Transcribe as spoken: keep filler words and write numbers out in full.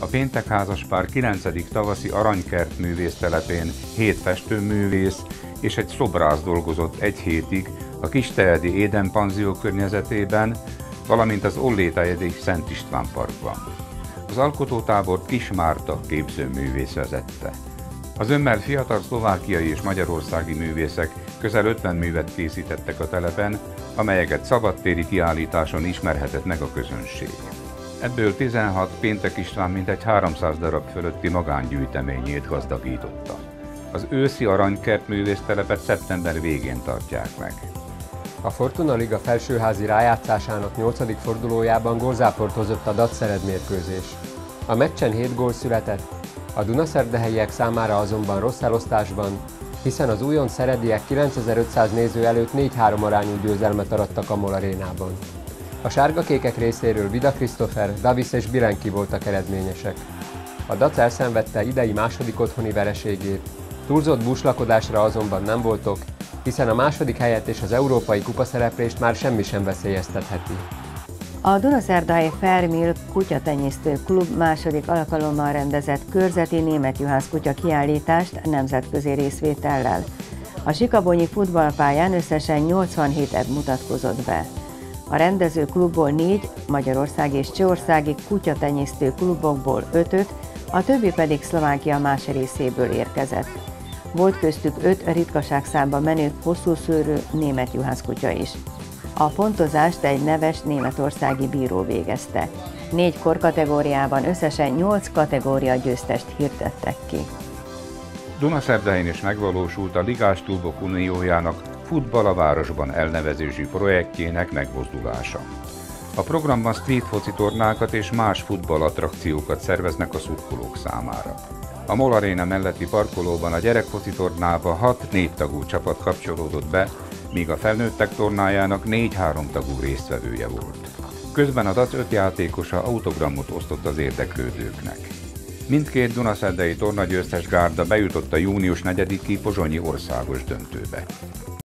A péntekházaspár kilencedik tavaszi Aranykert művésztelepén hét festőművész és egy szobrász dolgozott egy hétig a Kistehelyi Éden panzió környezetében, valamint az Ollétájedi Szent István parkban. Az alkotótábort Kis Márta képzőművész vezette. Az ömmel fiatal szlovákiai és magyarországi művészek közel ötven művet készítettek a telepen, amelyeket szabadtéri kiállításon ismerhetett meg a közönség. Ebből tizenhat Péntek István mintegy háromszáz darab fölötti magángyűjteményét gazdagította. Az őszi Aranykert művésztelepet szeptember végén tartják meg. A Fortuna Liga felsőházi rájátszásának nyolcadik fordulójában gólzáport hozott a Datszered mérkőzés. A meccsen hét gól született, a dunaszerdahelyiek számára azonban rossz elosztásban, hiszen az újonc szerediek kilencezer-ötszáz néző előtt négy három arányú győzelmet arattak a MOL arénában. A sárgakékek részéről Vida Christopher, Davis és Bilenki voltak eredményesek. A Dac elszenvedte idei második otthoni vereségét, túlzott búslakodásra azonban nem voltok, hiszen a második helyet és az európai kupaszereplést már semmi sem veszélyeztetheti. A Dunaszerdahelyi Fairmill kutyatenyésztő klub második alkalommal rendezett körzeti németjuhász kutya kiállítást nemzetközi részvétellel. A sikabonyi futballpályán összesen nyolcvanhét ebb mutatkozott be. A rendező klubból négy, magyarországi és csehországi kutyatenyésztő klubokból ötöt, a többi pedig Szlovákia más részéből érkezett. Volt köztük öt ritkaságszámban menő hosszúszőrű német juhászkutya is. A pontozást egy neves németországi bíró végezte. Négy korkategóriában összesen nyolc kategória győztest hirdettek ki. Dunaszerdahelyen is megvalósult a Ligás Klubok Uniójának Futball a városban elnevezésű projektjének megmozdulása. A programban street foci tornákat és más futballattrakciókat szerveznek a szurkolók számára. A MOL Aréna melletti parkolóban a gyerekfoci tornába hat négy tagú csapat kapcsolódott be, míg a felnőttek tornájának négy három tagú résztvevője volt. Közben a Dac öt játékosa autogramot osztott az érdeklődőknek. Mindkét dunaszerdai tornagyőztes gárda bejutott a június negyediki pozsonyi országos döntőbe.